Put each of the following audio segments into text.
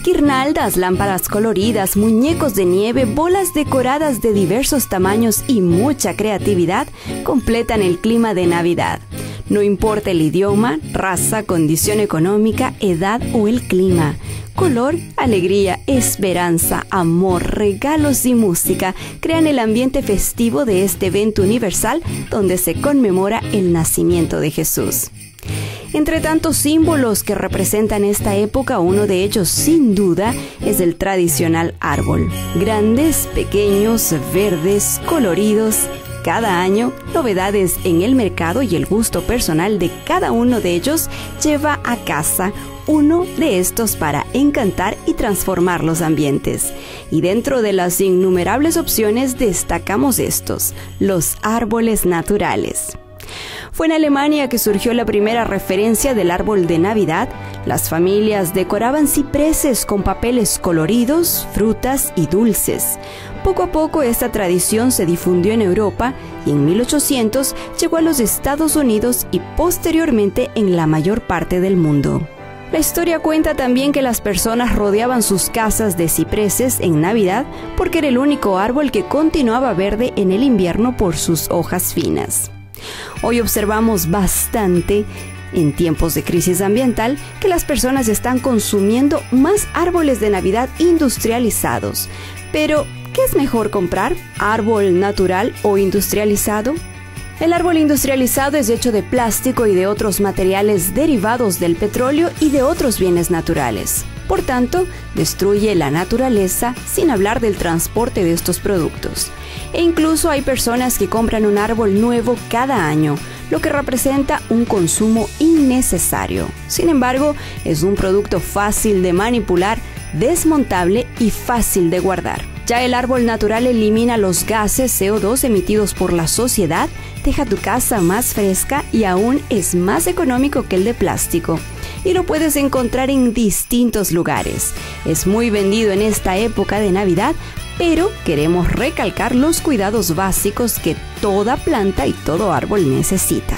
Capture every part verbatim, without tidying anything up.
Guirnaldas, lámparas coloridas, muñecos de nieve, bolas decoradas de diversos tamaños y mucha creatividad completan el clima de Navidad. No importa el idioma, raza, condición económica, edad o el clima. Color, alegría, esperanza, amor, regalos y música crean el ambiente festivo de este evento universal donde se conmemora el nacimiento de Jesús. Entre tantos símbolos que representan esta época, uno de ellos, sin duda, es el tradicional árbol. Grandes, pequeños, verdes, coloridos. Cada año, novedades en el mercado y el gusto personal de cada uno de ellos lleva a casa uno de estos para encantar y transformar los ambientes. Y dentro de las innumerables opciones destacamos estos, los árboles naturales. Fue en Alemania que surgió la primera referencia del árbol de Navidad. Las familias decoraban cipreses con papeles coloridos, frutas y dulces. Poco a poco esta tradición se difundió en Europa y en mil ochocientos llegó a los Estados Unidos y posteriormente en la mayor parte del mundo. La historia cuenta también que las personas rodeaban sus casas de cipreses en Navidad porque era el único árbol que continuaba verde en el invierno por sus hojas finas. Hoy observamos bastante, en tiempos de crisis ambiental, que las personas están consumiendo más árboles de Navidad industrializados. Pero, ¿qué es mejor comprar? ¿Árbol natural o industrializado? El árbol industrializado es hecho de plástico y de otros materiales derivados del petróleo y de otros bienes naturales. Por tanto, destruye la naturaleza sin hablar del transporte de estos productos. E incluso hay personas que compran un árbol nuevo cada año, lo que representa un consumo innecesario. Sin embargo, es un producto fácil de manipular, desmontable y fácil de guardar. Ya el árbol natural elimina los gases C O dos emitidos por la sociedad, deja tu casa más fresca y aún es más económico que el de plástico. Y lo puedes encontrar en distintos lugares. Es muy vendido en esta época de Navidad, pero queremos recalcar los cuidados básicos que toda planta y todo árbol necesita.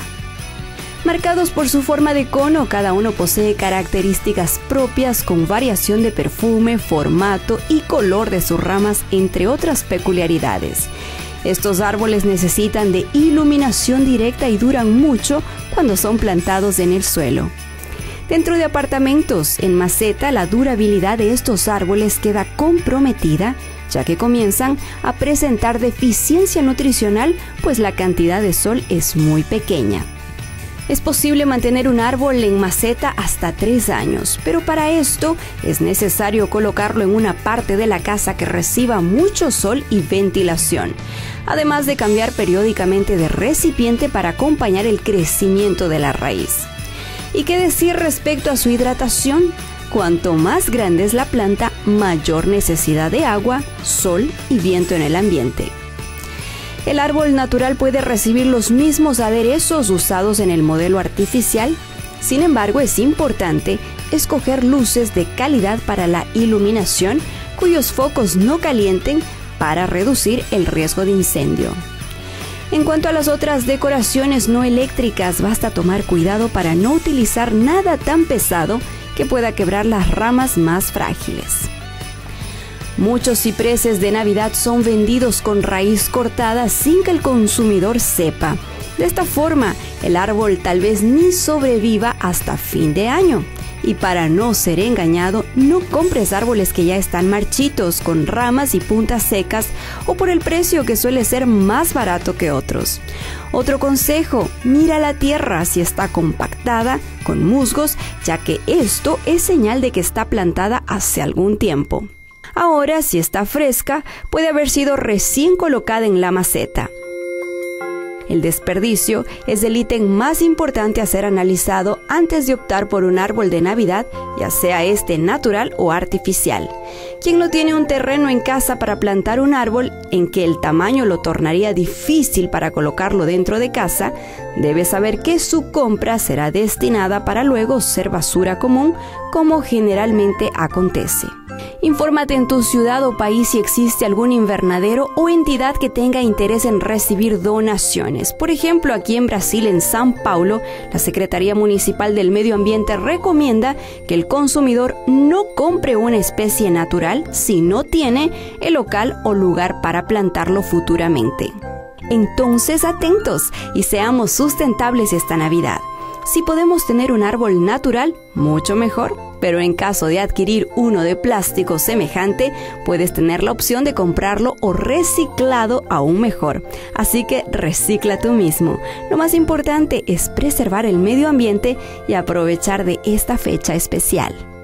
Marcados por su forma de cono, cada uno posee características propias con variación de perfume, formato y color de sus ramas, entre otras peculiaridades. Estos árboles necesitan de iluminación directa y duran mucho cuando son plantados en el suelo. Dentro de apartamentos en maceta, la durabilidad de estos árboles queda comprometida, ya que comienzan a presentar deficiencia nutricional, pues la cantidad de sol es muy pequeña. Es posible mantener un árbol en maceta hasta tres años, pero para esto es necesario colocarlo en una parte de la casa que reciba mucho sol y ventilación, además de cambiar periódicamente de recipiente para acompañar el crecimiento de la raíz. ¿Y qué decir respecto a su hidratación? Cuanto más grande es la planta, mayor necesidad de agua, sol y viento en el ambiente. El árbol natural puede recibir los mismos aderezos usados en el modelo artificial. Sin embargo, es importante escoger luces de calidad para la iluminación, cuyos focos no calienten para reducir el riesgo de incendio. En cuanto a las otras decoraciones no eléctricas, basta tomar cuidado para no utilizar nada tan pesado que pueda quebrar las ramas más frágiles. Muchos cipreses de Navidad son vendidos con raíz cortada sin que el consumidor sepa. De esta forma, el árbol tal vez ni sobreviva hasta fin de año. Y para no ser engañado, no compres árboles que ya están marchitos, con ramas y puntas secas, o por el precio que suele ser más barato que otros. Otro consejo, mira la tierra si está compactada, con musgos, ya que esto es señal de que está plantada hace algún tiempo. Ahora, si está fresca, puede haber sido recién colocada en la maceta. El desperdicio es el ítem más importante a ser analizado antes de optar por un árbol de Navidad, ya sea este natural o artificial. Quien no tiene un terreno en casa para plantar un árbol en que el tamaño lo tornaría difícil para colocarlo dentro de casa, debe saber que su compra será destinada para luego ser basura común, como generalmente acontece. Infórmate en tu ciudad o país si existe algún invernadero o entidad que tenga interés en recibir donaciones. precauciones. Por ejemplo, aquí en Brasil, en São Paulo, la Secretaría Municipal del Medio Ambiente recomienda que el consumidor no compre una especie natural si no tiene el local o lugar para plantarlo futuramente. Entonces, atentos y seamos sustentables esta Navidad. Si podemos tener un árbol natural, mucho mejor, pero en caso de adquirir uno de plástico semejante, puedes tener la opción de comprarlo o reciclado aún mejor. Así que recicla tú mismo. Lo más importante es preservar el medio ambiente y aprovechar de esta fecha especial.